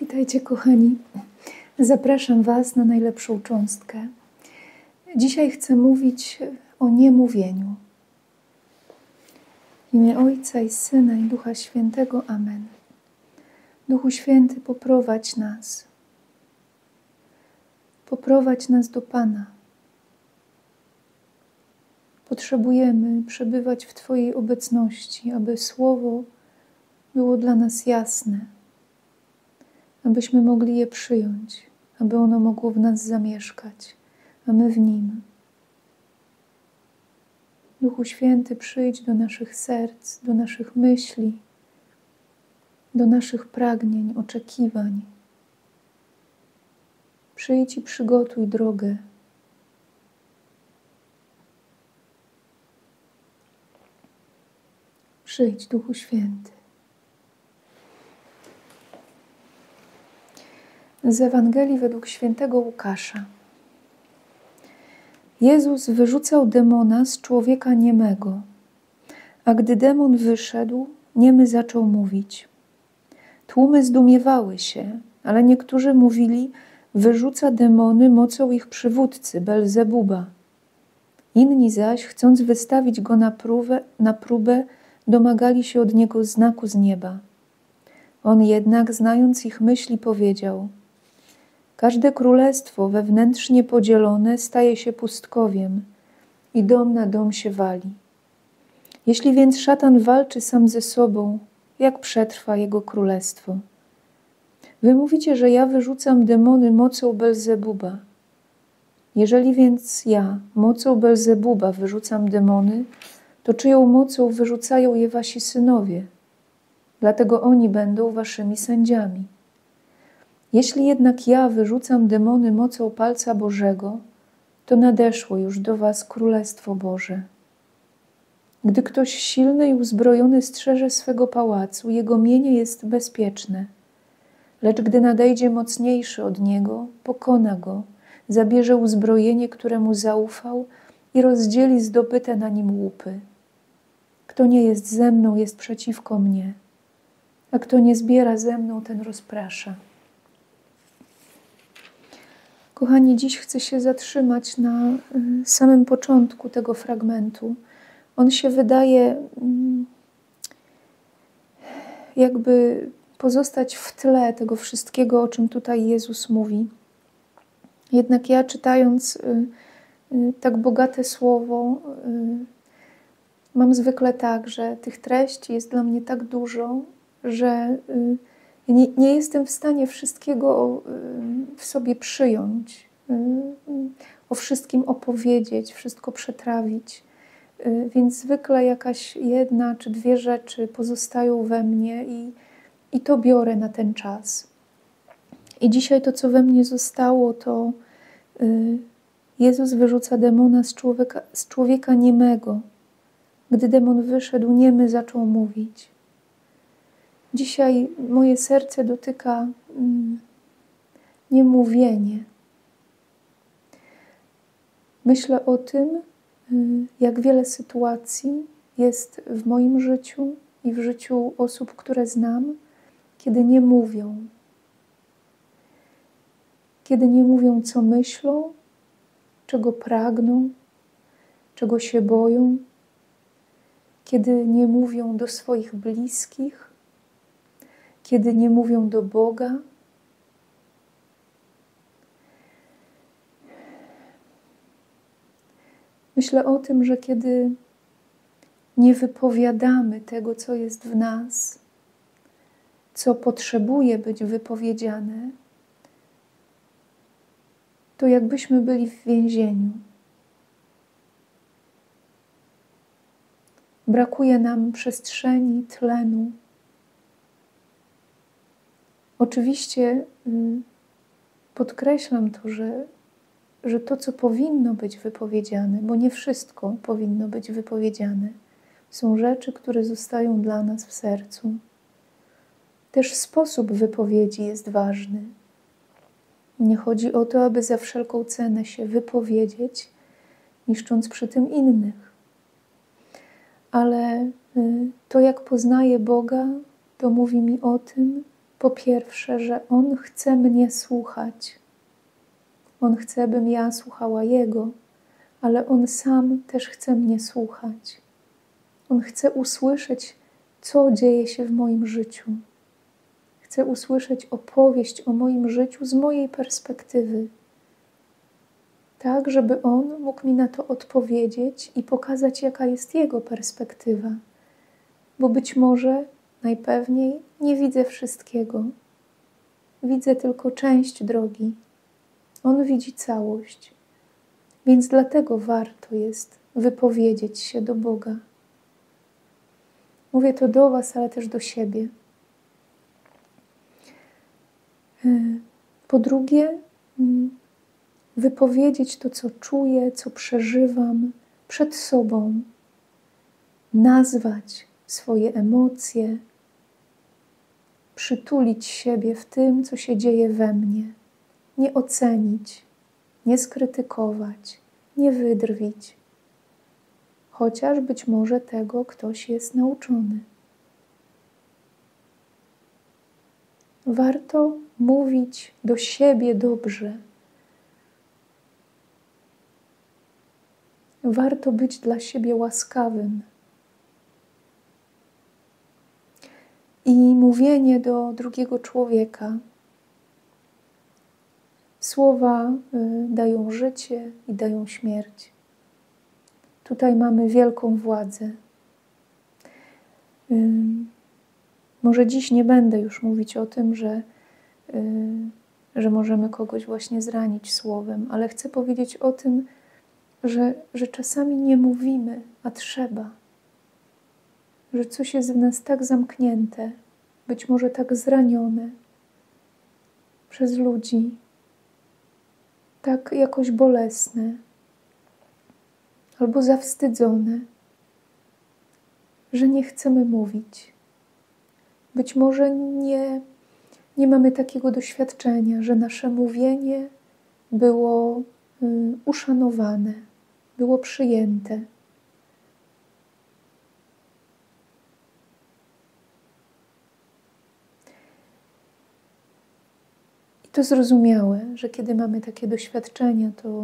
Witajcie, kochani. Zapraszam Was na najlepszą cząstkę. Dzisiaj chcę mówić o niemówieniu. W imię Ojca i Syna i Ducha Świętego. Amen. Duchu Święty, poprowadź nas. Poprowadź nas do Pana. Potrzebujemy przebywać w Twojej obecności, aby Słowo było dla nas jasne, abyśmy mogli je przyjąć, aby ono mogło w nas zamieszkać, a my w nim. Duchu Święty, przyjdź do naszych serc, do naszych myśli, do naszych pragnień, oczekiwań. Przyjdź i przygotuj drogę. Przyjdź, Duchu Święty. Z Ewangelii według świętego Łukasza. Jezus wyrzucał demona z człowieka niemego, a gdy demon wyszedł, niemy zaczął mówić. Tłumy zdumiewały się, ale niektórzy mówili, wyrzuca demony mocą ich przywódcy, Belzebuba. Inni zaś, chcąc wystawić go na próbę, domagali się od niego znaku z nieba. On jednak, znając ich myśli, powiedział: każde królestwo wewnętrznie podzielone staje się pustkowiem i dom na dom się wali. Jeśli więc szatan walczy sam ze sobą, jak przetrwa jego królestwo? Wy mówicie, że ja wyrzucam demony mocą Belzebuba. Jeżeli więc ja mocą Belzebuba wyrzucam demony, to czyją mocą wyrzucają je wasi synowie? Dlatego oni będą waszymi sędziami. Jeśli jednak ja wyrzucam demony mocą palca Bożego, to nadeszło już do was Królestwo Boże. Gdy ktoś silny i uzbrojony strzeże swego pałacu, jego mienie jest bezpieczne. Lecz gdy nadejdzie mocniejszy od niego, pokona go, zabierze uzbrojenie, któremu zaufał i rozdzieli zdobyte na nim łupy. Kto nie jest ze mną, jest przeciwko mnie, a kto nie zbiera ze mną, ten rozprasza. Kochani, dziś chcę się zatrzymać na samym początku tego fragmentu. On się wydaje jakby pozostać w tle tego wszystkiego, o czym tutaj Jezus mówi. Jednak ja, czytając tak bogate słowo, mam zwykle tak, że tych treści jest dla mnie tak dużo, że nie jestem w stanie wszystkiego w sobie przyjąć, o wszystkim opowiedzieć, wszystko przetrawić. Więc zwykle jakaś jedna czy dwie rzeczy pozostają we mnie i to biorę na ten czas. I dzisiaj to, co we mnie zostało, to Jezus wyrzuca demona z człowieka niemego. Gdy demon wyszedł, niemy zaczął mówić. Dzisiaj moje serce dotyka niemówienie. Myślę o tym, jak wiele sytuacji jest w moim życiu i w życiu osób, które znam, kiedy nie mówią. Kiedy nie mówią, co myślą, czego pragną, czego się boją. Kiedy nie mówią do swoich bliskich, kiedy nie mówią do Boga. Myślę o tym, że kiedy nie wypowiadamy tego, co jest w nas, co potrzebuje być wypowiedziane, to jakbyśmy byli w więzieniu. Brakuje nam przestrzeni, tlenu. Oczywiście podkreślam to, że to, co powinno być wypowiedziane, bo nie wszystko powinno być wypowiedziane, są rzeczy, które zostają dla nas w sercu. Też sposób wypowiedzi jest ważny. Nie chodzi o to, aby za wszelką cenę się wypowiedzieć, niszcząc przy tym innych. Ale to, jak poznaję Boga, to mówi mi o tym, Po pierwsze, że On chce mnie słuchać. On chce, bym ja słuchała Jego, ale On sam też chce mnie słuchać. On chce usłyszeć, co dzieje się w moim życiu. Chce usłyszeć opowieść o moim życiu z mojej perspektywy. Tak, żeby On mógł mi na to odpowiedzieć i pokazać, jaka jest Jego perspektywa. Bo być może, najpewniej, nie widzę wszystkiego. Widzę tylko część drogi. On widzi całość. Więc dlatego warto jest wypowiedzieć się do Boga. Mówię to do was, ale też do siebie. Po drugie, wypowiedzieć to, co czuję, co przeżywam przed sobą. Nazwać swoje emocje. Przytulić siebie w tym, co się dzieje we mnie. Nie ocenić, nie skrytykować, nie wydrwić. Chociaż być może tego ktoś jest nauczony. Warto mówić do siebie dobrze. Warto być dla siebie łaskawym. I mówienie do drugiego człowieka. Słowa dają życie i dają śmierć. Tutaj mamy wielką władzę. Może dziś nie będę już mówić o tym, że możemy kogoś właśnie zranić słowem, ale chcę powiedzieć o tym, że czasami nie mówimy, a trzeba. Że coś jest w nas tak zamknięte, być może tak zranione przez ludzi, tak jakoś bolesne, albo zawstydzone, że nie chcemy mówić. Być może nie mamy takiego doświadczenia, że nasze mówienie było uszanowane, było przyjęte. I to zrozumiałe, że kiedy mamy takie doświadczenia, to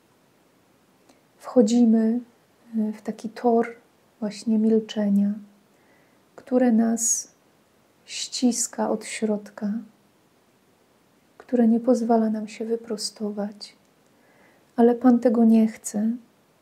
wchodzimy w taki tor właśnie milczenia, które nas ściska od środka, które nie pozwala nam się wyprostować. Ale Pan tego nie chce.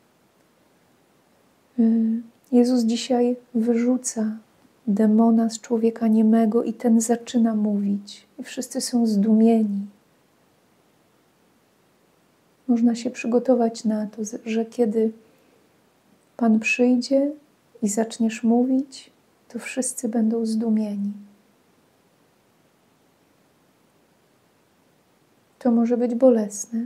Jezus dzisiaj wyrzuca demona z człowieka niemego i ten zaczyna mówić. I wszyscy są zdumieni. Można się przygotować na to, że kiedy Pan przyjdzie i zaczniesz mówić, to wszyscy będą zdumieni. To może być bolesne,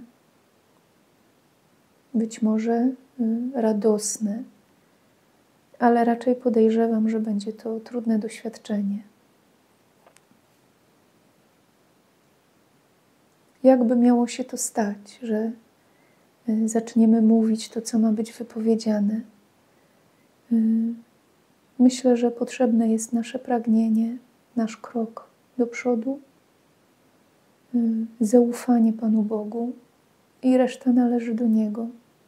być może radosne, ale raczej podejrzewam, że będzie to trudne doświadczenie. Jakby miało się to stać, że zaczniemy mówić to, co ma być wypowiedziane? Myślę, że potrzebne jest nasze pragnienie, nasz krok do przodu, zaufanie Panu Bogu i reszta należy do Niego.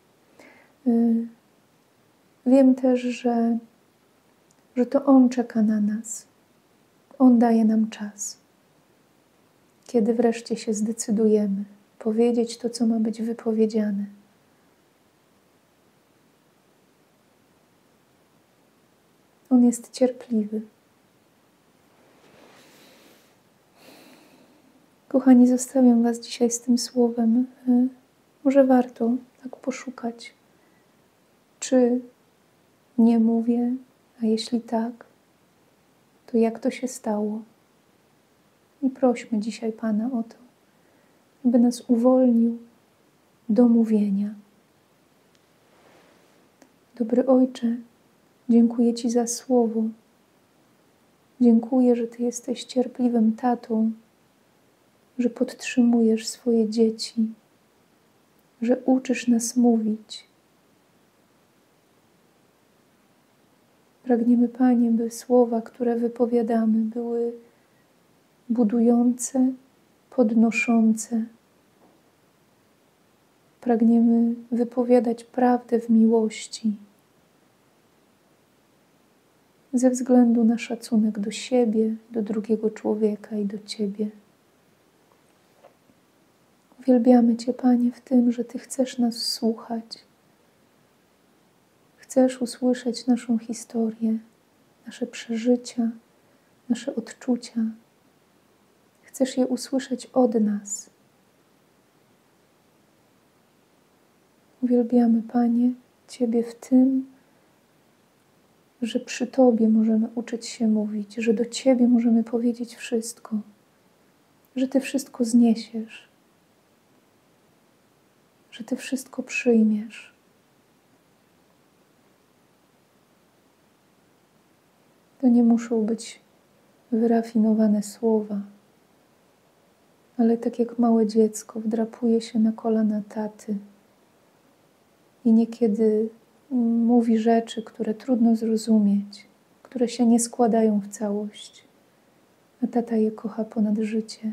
Wiem też, że to On czeka na nas. On daje nam czas. Kiedy wreszcie się zdecydujemy powiedzieć to, co ma być wypowiedziane. On jest cierpliwy. Kochani, zostawiam was dzisiaj z tym słowem. Może warto tak poszukać, czy nie mówię, a jeśli tak, to jak to się stało? I prośmy dzisiaj Pana o to, aby nas uwolnił do mówienia. Dobry Ojcze, dziękuję Ci za słowo. Dziękuję, że Ty jesteś cierpliwym tatą, że podtrzymujesz swoje dzieci, że uczysz nas mówić. Pragniemy, Panie, by słowa, które wypowiadamy, były budujące, podnoszące. Pragniemy wypowiadać prawdę w miłości, ze względu na szacunek do siebie, do drugiego człowieka i do Ciebie. Uwielbiamy Cię, Panie, w tym, że Ty chcesz nas słuchać. Chcesz usłyszeć naszą historię, nasze przeżycia, nasze odczucia. Chcesz je usłyszeć od nas. Uwielbiamy, Panie, Ciebie w tym, że przy Tobie możemy uczyć się mówić, że do Ciebie możemy powiedzieć wszystko, że Ty wszystko zniesiesz, że Ty wszystko przyjmiesz. To nie muszą być wyrafinowane słowa, ale tak jak małe dziecko wdrapuje się na kolana taty i niekiedy mówi rzeczy, które trudno zrozumieć, które się nie składają w całość, a tata je kocha ponad życie.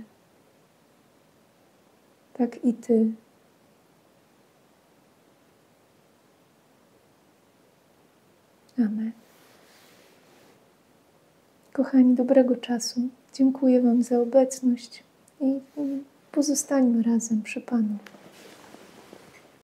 Tak i Ty. Amen. Kochani, dobrego czasu. Dziękuję Wam za obecność i pozostańmy razem przy Panu.